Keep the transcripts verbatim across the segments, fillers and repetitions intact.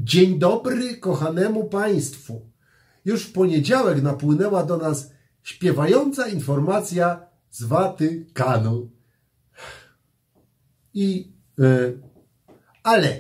Dzień dobry kochanemu Państwu. Już w poniedziałek napłynęła do nas śpiewająca informacja z Watykanu. I... Yy, ale...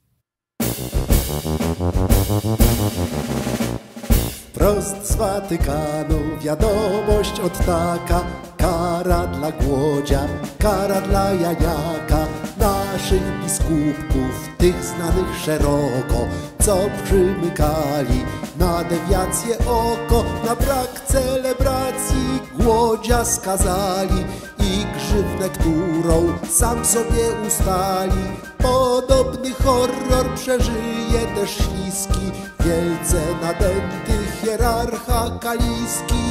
Wprost z Watykanu wiadomość od taka, kara dla głodzia, kara dla janiaka, naszych biskupów, tych znanych szeroko, co przymykali na dewiację oko, na brak celebracji głodzia skazali i grzywnę, którą sam sobie ustali. Podobny horror przeżyje też śliski, wielce nadęty hierarcha kaliski.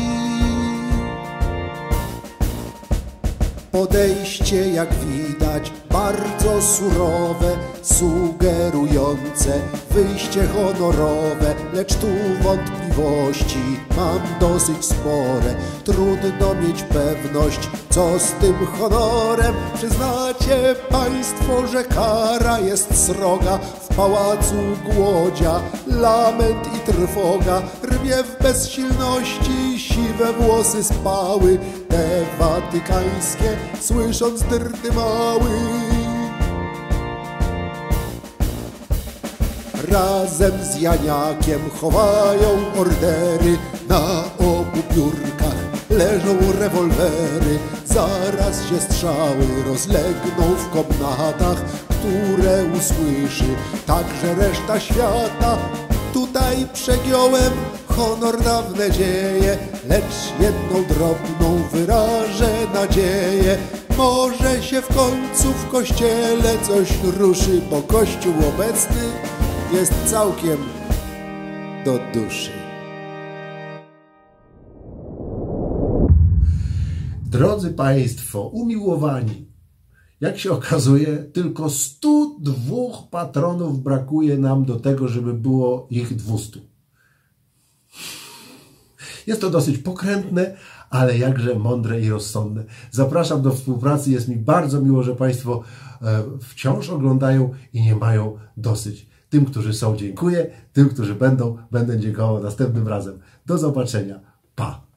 Podejście, jak widać, bardzo surowe, sugerujące wyjście honorowe, lecz tu wątpliwości mam dosyć spore. Trudno mieć pewność, co z tym honorem. Przyznacie Państwo, że kara jest sroga, w pałacu głodzia lament i trwoga, rwie w bezsilności, siwe włosy spały, te watykańskie, słysząc dyrdymały. Razem z janiakiem chowają ordery, na obu biurkach leżą rewolwery. Zaraz się strzały rozlegną w komnatach, które usłyszy także reszta świata. Tutaj przegiąłem honor, dawne dzieje, lecz jedną drobną wyrażę nadzieję. Może się w końcu w kościele coś ruszy, bo kościół obecny jest całkiem do duszy. Drodzy Państwo, umiłowani, jak się okazuje, tylko stu dwóch patronów brakuje nam do tego, żeby było ich dwustu. Jest to dosyć pokrętne, ale jakże mądre i rozsądne. Zapraszam do współpracy. Jest mi bardzo miło, że Państwo wciąż oglądają i nie mają dosyć. Tym, którzy są, dziękuję. Tym, którzy będą, będę dziękował następnym razem. Do zobaczenia. Pa!